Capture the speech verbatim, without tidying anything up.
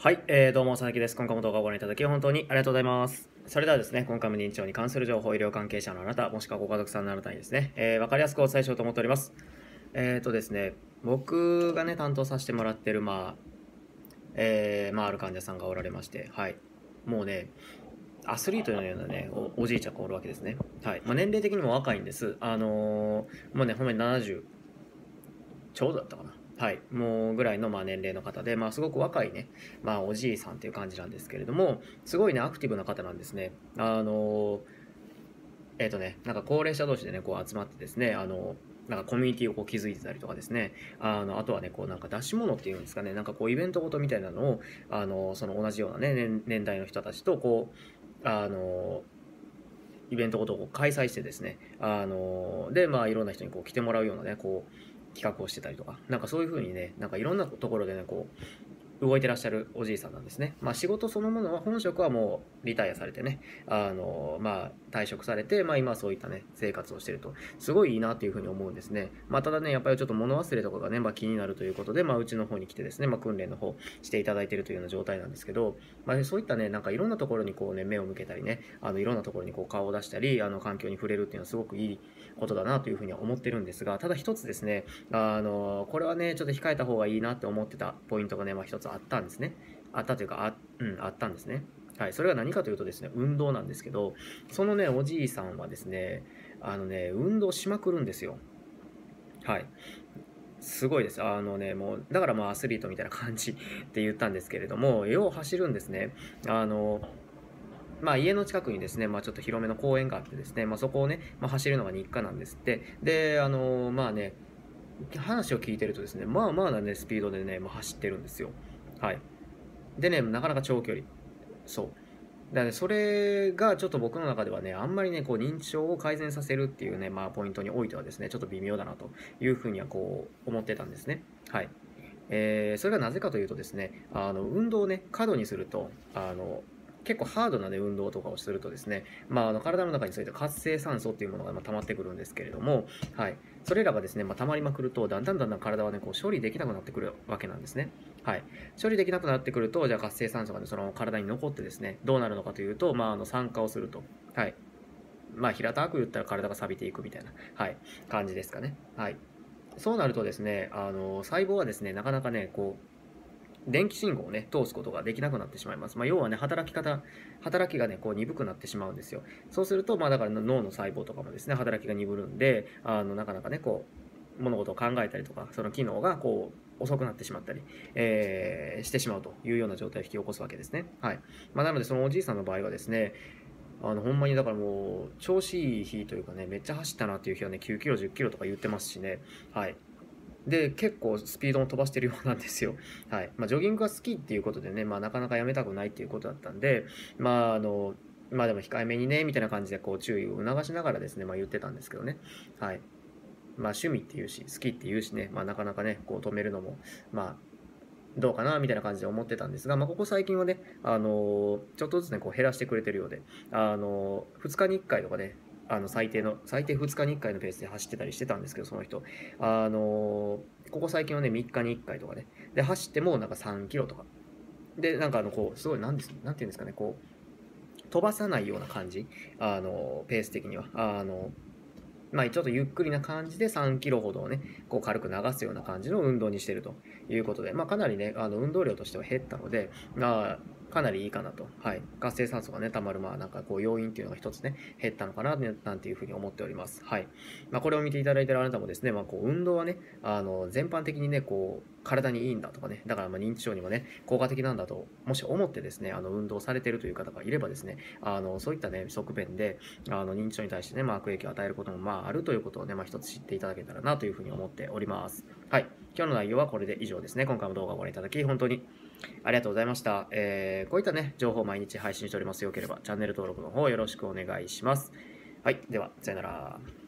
はい、えー、どうも、佐々木です。今回も動画をご覧いただき、本当にありがとうございます。それではですね、今回も認知症に関する情報、医療関係者のあなた、もしくはご家族さんのあなたにですね、えー、わかりやすくお伝えしようと思っております。えーとですね、僕がね、担当させてもらってる、まあ、えー、まあ、ある患者さんがおられまして、はい。もうね、アスリートのようなね、おおじいちゃんがおるわけですね。はい。まあ、年齢的にも若いんです。あのー、もうね、ほんまにななじゅう、ちょうどだったかな。はい。もうぐらいのまあ年齢の方で、まあすごく若いね、まあおじいさんっていう感じなんですけれども、すごいね、アクティブな方なんですね。あの、えっ、ー、とね、なんか高齢者同士でね、こう集まってですね、あの、なんかコミュニティをこう築いてたりとかですね、あの、あとはね、こうなんか出し物っていうんですかね、なんかこうイベントごとみたいなのを、あの、その同じようなね、年年代の人たちとこう、あの、イベントごとを開催してですね、あの、で、まあいろんな人にこう来てもらうようなね、こう、企画をしてたりとか、なんかそういう風にね、なんかいろんなところでね、こう、動いてらっしゃるおじいさんなんですね。まあ仕事そのものは、本職はもうリタイアされてね、あの、まあ退職されて、まあ今そういったね、生活をしてると、すごいいいなっていうふうに思うんですね。まあただね、やっぱりちょっと物忘れとかがね、まあ気になるということで、まあうちの方に来てですね、まあ訓練の方していただいているというような状態なんですけど、まあそういったね、なんかいろんなところにこうね、目を向けたりね、あのいろんなところにこう顔を出したり、あの環境に触れるっていうのはすごくいいことだなというふうには思ってるんですが、ただ一つですね、あの、これはね、ちょっと控えた方がいいなって思ってたポイントがね、まあ一つあったんですね。あったというか、あ、うん、あったんですね。はい、それが何かというとですね、運動なんですけど、そのね、おじいさんはですね、あのね、運動しまくるんですよ。はい。すごいです。あのね、もう、だからまあアスリートみたいな感じって言ったんですけれども、よう走るんですね。あの、まあ家の近くにですね、まあちょっと広めの公園があってですね、まあそこをね、まあ走るのが日課なんですって。で、あの、まあね、話を聞いてるとですね、まあまあなね、スピードでね、まあ、走ってるんですよ。はい。でね、なかなか長距離。そう。だからね、それがちょっと僕の中ではね、あんまりね、こう認知症を改善させるっていうね、まあポイントにおいてはですね、ちょっと微妙だなというふうにはこう思ってたんですね。はい。えー、それがなぜかというとですね、あの運動をね、過度にすると、あの結構ハードな、ね、運動とかをするとですね、まあ、あの体の中にそういった活性酸素っていうものがまあ溜まってくるんですけれども、はい、それらがですね、まあ、溜まりまくると、だんだんだんだん体はね、こう処理できなくなってくるわけなんですね。はい、処理できなくなってくると、じゃあ活性酸素が、ね、その体に残ってですね、どうなるのかというと、まあ、あの酸化をすると。はい、まあ、平たく言ったら体が錆びていくみたいな、はい、感じですかね。はい。そうなるとですね、あの細胞はですね、なかなかね、こう、電気信号をね、通すことができなくなってしまいます。まあ、要はね、働き方、働きがね、こう鈍くなってしまうんですよ。そうすると、まあ、だから脳の細胞とかもですね、働きが鈍るんで、あの、なかなかね、こう、物事を考えたりとか、その機能がこう、遅くなってしまったり、えーしてしまうというような状態を引き起こすわけですね。はい。まあ、なので、そのおじいさんの場合はですね、あの、ほんまにだからもう、調子いい日というかね、めっちゃ走ったなっていう日はね、きゅうキロ、じゅっキロとか言ってますしね、はい。で、結構スピードも飛ばしてるようなんですよ。はい。まあ、ジョギングが好きっていうことでね、まあ、なかなかやめたくないっていうことだったんで、まあ、あの、まあでも控えめにね、みたいな感じでこう注意を促しながらですね、まあ言ってたんですけどね。はい。まあ趣味っていうし、好きっていうしね、まあなかなかね、こう止めるのも、まあどうかなみたいな感じで思ってたんですが、まあ、ここ最近はね、あのちょっとずつね、こう減らしてくれてるようで、あのふつかにいっかいとかね、あの最低の、最低ふつかにいっかいのペースで走ってたりしてたんですけど、その人。あのここ最近はね、みっかにいっかいとかね、で、走ってもなんかさんキロとか。で、なんかあの、こう、すごい、なんです、なんていうんですかね、こう、飛ばさないような感じ、あのペース的には。あのまあ、ちょっとゆっくりな感じでさんキロほどをね、こう軽く流すような感じの運動にしているということで、まあ、かなりね、あの運動量としては減ったので、まあ、かなりいいかなと。はい。活性酸素がね、溜まる、まあ、なんかこう、要因っていうのが一つね、減ったのかな、なんていうふうに思っております。はい。まあ、これを見ていただいているあなたもですね、まあ、こう、運動はね、あの、全般的にね、こう、体にいいんだとかね、だからまあ認知症にもね、効果的なんだと、もし思ってですね、あの、運動されているという方がいればですね、あの、そういったね、側面で、あの、認知症に対してね、まあ、悪影響を与えることも、まあ、あるということをね、まあ、一つ知っていただけたらなというふうに思っております。はい。今日の内容はこれで以上ですね。今回も動画をご覧いただき、本当にありがとうございました。えー、こういったね、情報を毎日配信しております。よければ、チャンネル登録の方よろしくお願いします。はい。では、さよなら。